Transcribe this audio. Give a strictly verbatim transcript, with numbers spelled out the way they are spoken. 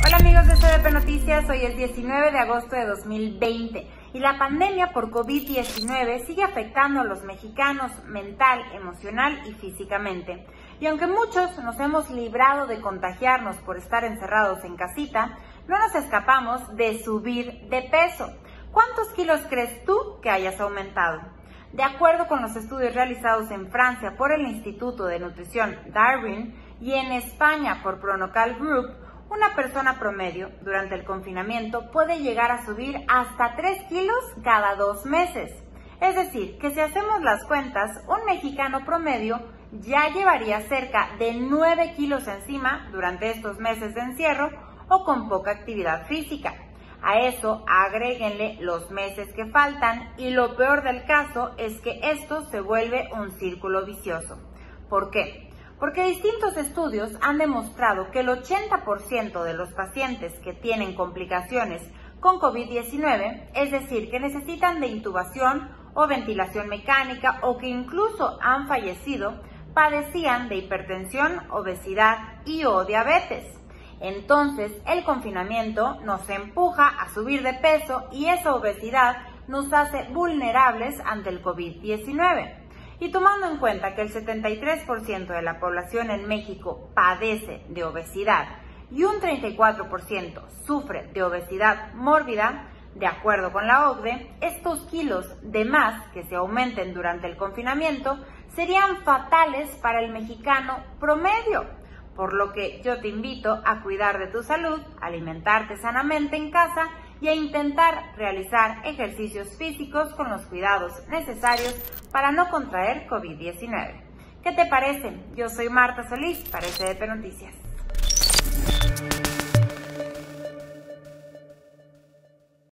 Hola amigos de S D P Noticias, hoy es diecinueve de agosto de dos mil veinte y la pandemia por COVID diecinueve sigue afectando a los mexicanos mental, emocional y físicamente. Y aunque muchos nos hemos librado de contagiarnos por estar encerrados en casita, no nos escapamos de subir de peso. ¿Cuántos kilos crees tú que hayas aumentado? De acuerdo con los estudios realizados en Francia por el Instituto de Nutrición Darwin y en España por Pronocal Group, una persona promedio durante el confinamiento puede llegar a subir hasta tres kilos cada dos meses. Es decir, que si hacemos las cuentas, un mexicano promedio ya llevaría cerca de nueve kilos encima durante estos meses de encierro o con poca actividad física. A eso agréguenle los meses que faltan y lo peor del caso es que esto se vuelve un círculo vicioso. ¿Por qué? Porque distintos estudios han demostrado que el ochenta por ciento de los pacientes que tienen complicaciones con COVID diecinueve, es decir, que necesitan de intubación o ventilación mecánica o que incluso han fallecido, padecían de hipertensión, obesidad y o diabetes. Entonces, el confinamiento nos empuja a subir de peso y esa obesidad nos hace vulnerables ante el COVID diecinueve. Y tomando en cuenta que el setenta y tres por ciento de la población en México padece de obesidad y un treinta y cuatro por ciento sufre de obesidad mórbida, de acuerdo con la O C D E, estos kilos de más que se aumenten durante el confinamiento serían fatales para el mexicano promedio. Por lo que yo te invito a cuidar de tu salud, alimentarte sanamente en casa y a intentar realizar ejercicios físicos con los cuidados necesarios para no contraer COVID diecinueve. ¿Qué te parece? Yo soy Marta Solís para S D P Noticias.